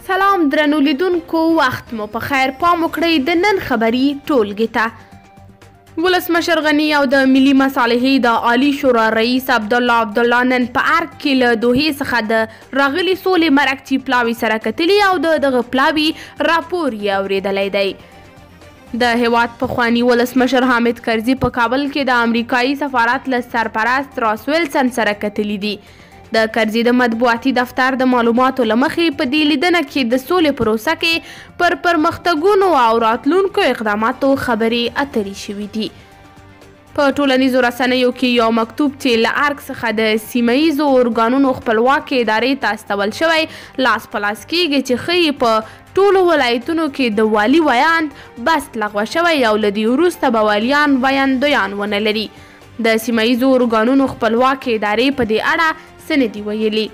سلام درنو لیدونکو، وخت مو په خیر. پام وکړئ د نن خبري ټولګې ته. ولسمشر غني او د ملي مصالحې د عالی شورا رئیس عبدالله نن په ارګ کې له دوحې څخه د راغلي سولې مرکچي پلاوي سره کتلي او دغه پلاوي راپور یې اورېدلی دی. د هیواد پخواني ولسمشر حامد کرزي په کابل کې د امریکایي سفارت له سرپرست راس ویلسن سره کتلي دي. د کرزي د مطبوعاتي دفتر د معلوماتو له مخې په دې لیدنه کې د سولې پروسه کې پر پرمختګونو او راتلونکو اقداماتو خبرې اترې شوي دي. په ټولنیزو رسنیو کې یو مکتوب چې له ارګ څخه د سیمه ییزو ارګانونو خپلواکې ادارې ته استول شوی لاس په لاس کېږي چې ښیي په ټولو ولایتونو کې د والي ویاند بست لغوه شوی او له دې وروسته به والیان ویاندویان ونه لري. د سیمه ییزو ارګانونو خپلواکې ادارې په دې اړه څه نه دي ویلي.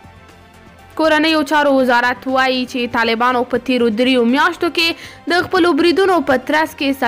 کورنیو چارو وزارت وایي چې طالبانو په تیرو 3 میاشتو کې د خپلو بریدونو په ترڅ کې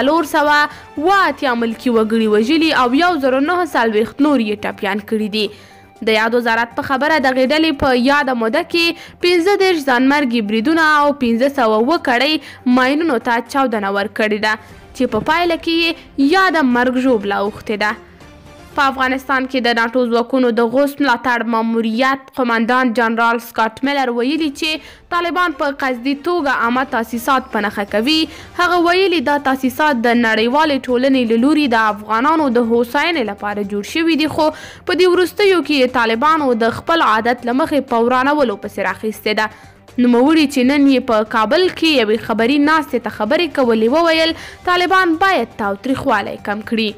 480 ملکي وګړي وژلي او 1940 نور یې ټپیان کړي دي. د یاد وزارت په خبره دغې ډلې په یاده موده کې 15 ځانمرګي بریدونه او 1500 کړۍ ماینونو ته چاودنه ورکړې ده چې په پایله کې یې یاده مرګ ژوبله اوښتې ده. په افغانستان کې د ناټو ځواکونو د غوث ملاتړ ماموریت قماندان جنرال سکاټ میلر ویلي چې طالبان په قصدي توګه عامه تاسیسات په نښه کوي. هغه ویلي دا تاسیسات د نړیوالې ټولنې له لوري د افغانانو د هوساینې لپاره جوړ شوي دي، خو په دې وروستیو کې طالبانو د خپل عادت له مخې په ورانولو پسې راخیستې ده. نوموړي چې نن یې په کابل کې یوې خبري ناستې ته خبرې کولې وویل طالبان باید تاوتریخوالی کم کړي.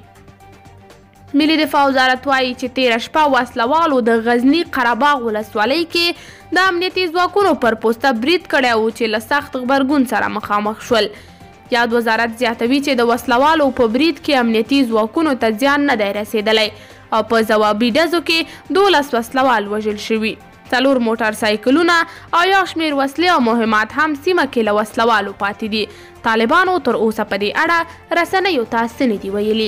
ملي دفاع وزارت وایي چې تیره شپه وسلوالو د غزني قرهباغ ولسوالۍ کې د امنیتي ځواکونو پر پوسته برید کړی و چې له سخت غبرګون سره مخامخ شول. یاد وزارت زیاتوي چې د وسلوالو په برید کې امنیتي ځواکونو ته زیان نه دی رسېدلی او په ځوابي ډزو کې 12 وسلوال وژل شوي. 4 موټر سایکلونه او یو شمېر وسلې او مهمات هم سیمه کې له وسلوالو پاتې دي. طالبانو تر اوسه په دې اړه رسنیو ته څه نه دي ویلي.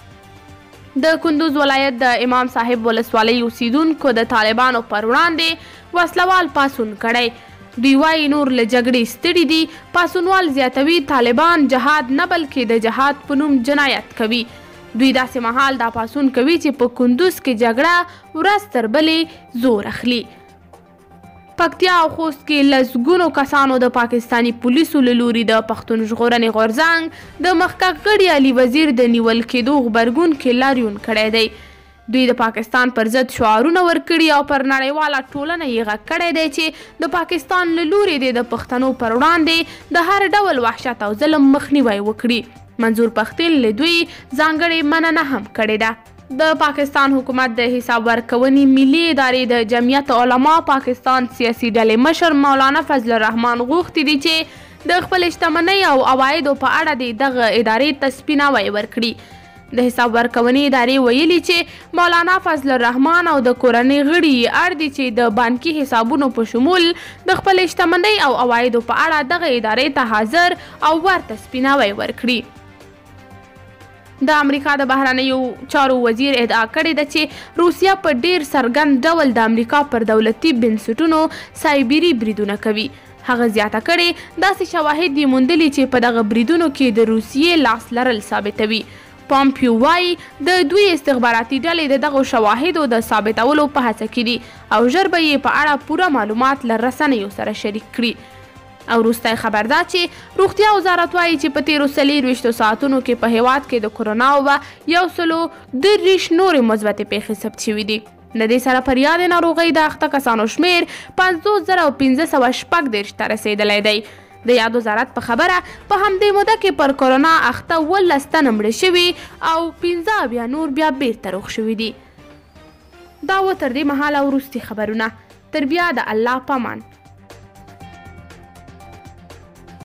د کندوز ولایت د امام صاحب ولسوالۍ اوسیدونکو د طالبانو پر وړاندې وسلوال پاڅون کړی. دوی وایي نور له جګړې ستړي دي. پاڅونوال زیاتوي طالبان جهاد نه بلکې د جهاد په نوم جنایت کوي. دوی داسې مهال دا پاڅون کوي چې په کندوز کې جګړه ورځ تر بلې زور اخلي. پکتیا او خوست کې لسګونو کسانو د پاکستاني پولیسو له لوري د پښتون ژغورنې غورځنګ د مخکښ غړي علي وزیر د نیول کېدو غبرګون کې لاریون کړی دی. دوی د پاکستان پر ضد شعارونه ورکړي او پر نړیواله ټولنه یې غږ کړی دی چې د پاکستان له لوري د پښتنو پر وړاندې د هر ډول وحشت او ظلم مخنیوی وکړي. منظور پښتین له دوی ځانګړې مننه هم کړې ده. د پاکستان حکومت د حساب ورکونې ملي ادارې د جمعیت علما پاکستان سیاسي ډلې مشر مولانا فضل الرحمن غوښتي دي چې د خپل شتمنۍ او عوایدو په اړه د دغه ادارې تسپیناوی ورکړي. د حساب ورکونې ادارې ویلي چې مولانا فضل الرحمن او د کورنۍ غړي اړ دي چې د بانکي حسابونو په شمول د خپل شتمنۍ او عوایدو په اړه دغه ادارې ته حاضر او ورته سپیناوی ورکړي. د امریکا د بهرنیو چارو وزیر ادعا کړې ده چې روسیه په ډیر څرګند ډول د امریکا پر دولتي بنسټونو سایبري بریدونه کوي. هغه زیاته کړې داسې شواهد دي موندلي چې په دغه بریدونو کې د روسیې لاس لرل ثابتوي. پامپیو وایي د دوی استخباراتي ډلې د دغو شواهدو د ثابتولو په هڅه کې دي او ژر به یې په اړه پوره معلومات له رسنیو سره شریک کړي. او وروستی خبر دا چې روغتیا وزارت وایي چې په تیرو 24 ساعتونو کې په هیواد کې د کرونا وبا 130 نورې مثبتې پیښې ثبت شوي دي. د دې سره پر یادې ناروغۍ د اخته کسانو شمېر 50540 ته رسېدلی دی. د یاد وزارت په خبره په همدې موده کې پر کرونا اخته 18 تنه مړه شوي او 15 نور بیا بیرته روغ شوي دي. دا و تر دې مهاله وروستي خبرونه. تر بیا د الله پامان.